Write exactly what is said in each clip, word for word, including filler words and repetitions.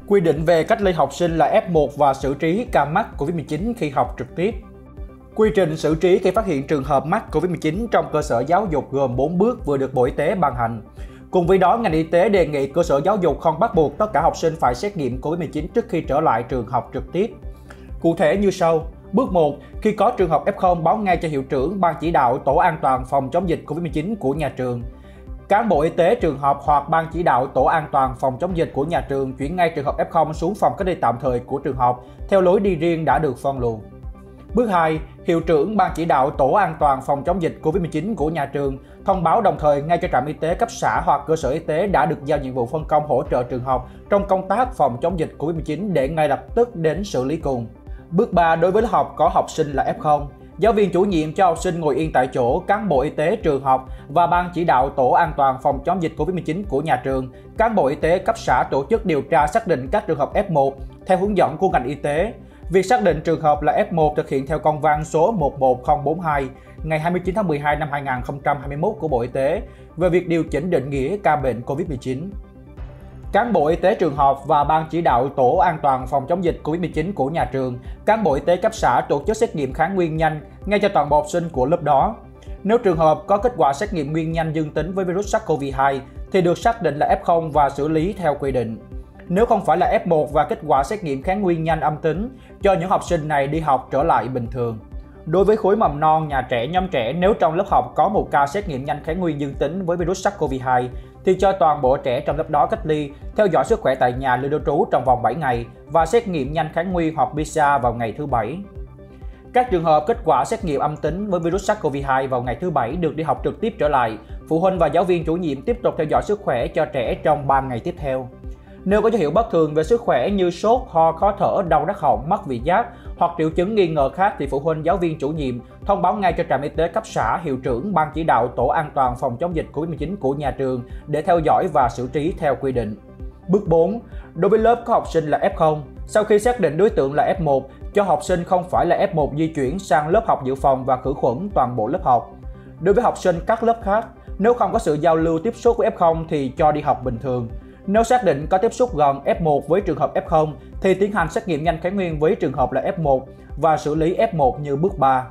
Quy định về cách ly học sinh là ép một và xử trí ca mắc Covid mười chín khi học trực tiếp. Quy trình xử trí khi phát hiện trường hợp mắc Covid mười chín trong cơ sở giáo dục gồm bốn bước vừa được Bộ Y tế ban hành. Cùng với đó, ngành y tế đề nghị cơ sở giáo dục không bắt buộc tất cả học sinh phải xét nghiệm Covid mười chín trước khi trở lại trường học trực tiếp. Cụ thể như sau. Bước một. Khi có trường hợp ép không, báo ngay cho hiệu trưởng, ban chỉ đạo, tổ an toàn phòng chống dịch Covid mười chín của nhà trường. Cán bộ y tế trường học hoặc ban chỉ đạo tổ an toàn phòng chống dịch của nhà trường chuyển ngay trường hợp ép không xuống phòng cách ly tạm thời của trường học theo lối đi riêng đã được phân luồng. Bước hai. Hiệu trưởng, ban chỉ đạo tổ an toàn phòng chống dịch Covid mười chín của nhà trường thông báo đồng thời ngay cho trạm y tế cấp xã hoặc cơ sở y tế đã được giao nhiệm vụ phân công hỗ trợ trường học trong công tác phòng chống dịch Covid mười chín để ngay lập tức đến xử lý cùng. Bước ba. Đối với lớp học có học sinh là ép không, giáo viên chủ nhiệm cho học sinh ngồi yên tại chỗ, cán bộ y tế trường học và ban chỉ đạo tổ an toàn phòng chống dịch Covid mười chín của nhà trường, cán bộ y tế cấp xã tổ chức điều tra xác định các trường hợp ép một theo hướng dẫn của ngành y tế. Việc xác định trường hợp là ép một thực hiện theo công văn số một một không bốn hai ngày hai mươi chín tháng mười hai năm hai nghìn không trăm hai mươi mốt của Bộ Y tế về việc điều chỉnh định nghĩa ca bệnh Covid mười chín. Cán bộ y tế trường học và ban chỉ đạo tổ an toàn phòng chống dịch Covid mười chín của nhà trường, cán bộ y tế cấp xã tổ chức xét nghiệm kháng nguyên nhanh ngay cho toàn bộ học sinh của lớp đó. Nếu trường hợp có kết quả xét nghiệm nguyên nhanh dương tính với virus SARS-xê o vê hai thì được xác định là ép không và xử lý theo quy định. Nếu không phải là ép một và kết quả xét nghiệm kháng nguyên nhanh âm tính, cho những học sinh này đi học trở lại bình thường. Đối với khối mầm non, nhà trẻ, nhóm trẻ, nếu trong lớp học có một ca xét nghiệm nhanh kháng nguyên dương tính với virus SARS-xê o vê hai, thì cho toàn bộ trẻ trong lớp đó cách ly, theo dõi sức khỏe tại nhà lưu trú trong vòng bảy ngày và xét nghiệm nhanh kháng nguyên hoặc pê xê rờ vào ngày thứ bảy. Các trường hợp kết quả xét nghiệm âm tính với virus SARS-xê o vê hai vào ngày thứ bảy được đi học trực tiếp trở lại. Phụ huynh và giáo viên chủ nhiệm tiếp tục theo dõi sức khỏe cho trẻ trong ba ngày tiếp theo. Nếu có dấu hiệu bất thường về sức khỏe như sốt, ho, khó thở, đau rát họng, mất vị giác hoặc triệu chứng nghi ngờ khác thì phụ huynh, giáo viên chủ nhiệm thông báo ngay cho trạm y tế cấp xã, hiệu trưởng, ban chỉ đạo tổ an toàn phòng chống dịch Covid mười chín của nhà trường để theo dõi và xử trí theo quy định. Bước bốn. Đối với lớp có học sinh là ép không, sau khi xác định đối tượng là ép một, cho học sinh không phải là ép một di chuyển sang lớp học dự phòng và khử khuẩn toàn bộ lớp học. Đối với học sinh các lớp khác, nếu không có sự giao lưu tiếp xúc với ép không thì cho đi học bình thường. Nếu xác định có tiếp xúc gần ép một với trường hợp ép không thì tiến hành xét nghiệm nhanh kháng nguyên với trường hợp là ép một và xử lý ép một như bước ba.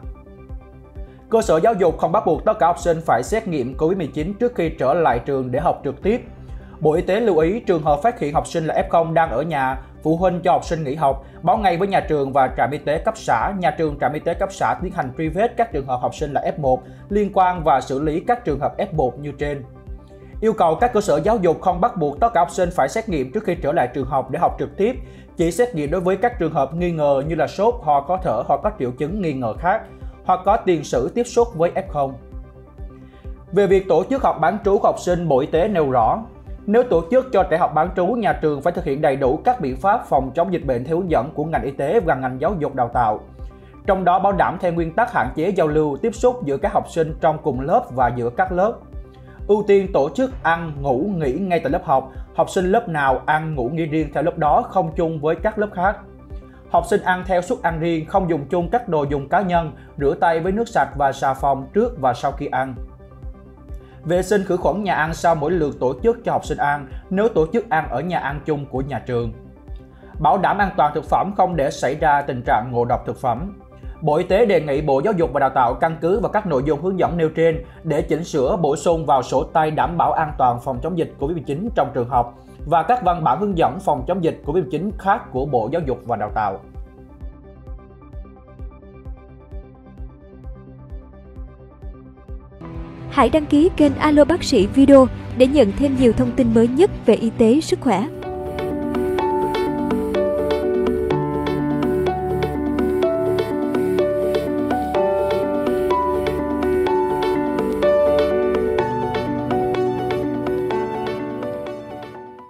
Cơ sở giáo dục không bắt buộc tất cả học sinh phải xét nghiệm Covid mười chín trước khi trở lại trường để học trực tiếp. Bộ Y tế lưu ý trường hợp phát hiện học sinh là ép không đang ở nhà, phụ huynh cho học sinh nghỉ học, báo ngay với nhà trường và trạm y tế cấp xã, nhà trường trạm y tế cấp xã tiến hành truy vết các trường hợp học sinh là ép một liên quan và xử lý các trường hợp ép một như trên. Yêu cầu các cơ sở giáo dục không bắt buộc tất cả học sinh phải xét nghiệm trước khi trở lại trường học để học trực tiếp, chỉ xét nghiệm đối với các trường hợp nghi ngờ như là sốt, ho, khó thở hoặc các triệu chứng nghi ngờ khác, hoặc có tiền sử tiếp xúc với ép không. Về việc tổ chức học bán trú của học sinh, Bộ Y tế nêu rõ, nếu tổ chức cho trẻ học bán trú, nhà trường phải thực hiện đầy đủ các biện pháp phòng chống dịch bệnh theo hướng dẫn của ngành y tế và ngành giáo dục đào tạo. Trong đó bảo đảm theo nguyên tắc hạn chế giao lưu, tiếp xúc giữa các học sinh trong cùng lớp và giữa các lớp. Ưu tiên tổ chức ăn, ngủ, nghỉ ngay tại lớp học. Học sinh lớp nào ăn, ngủ, nghỉ riêng theo lớp đó, không chung với các lớp khác. Học sinh ăn theo suất ăn riêng, không dùng chung các đồ dùng cá nhân, rửa tay với nước sạch và xà phòng trước và sau khi ăn. Vệ sinh khử khuẩn nhà ăn sau mỗi lượt tổ chức cho học sinh ăn, nếu tổ chức ăn ở nhà ăn chung của nhà trường. Bảo đảm an toàn thực phẩm, không để xảy ra tình trạng ngộ độc thực phẩm. Bộ Y tế đề nghị Bộ Giáo dục và Đào tạo căn cứ vào các nội dung hướng dẫn nêu trên để chỉnh sửa, bổ sung vào sổ tay đảm bảo an toàn phòng chống dịch Covid mười chín trong trường học và các văn bản hướng dẫn phòng chống dịch Covid mười chín khác của Bộ Giáo dục và Đào tạo. Hãy đăng ký kênh Alo Bác sĩ Video để nhận thêm nhiều thông tin mới nhất về y tế, sức khỏe.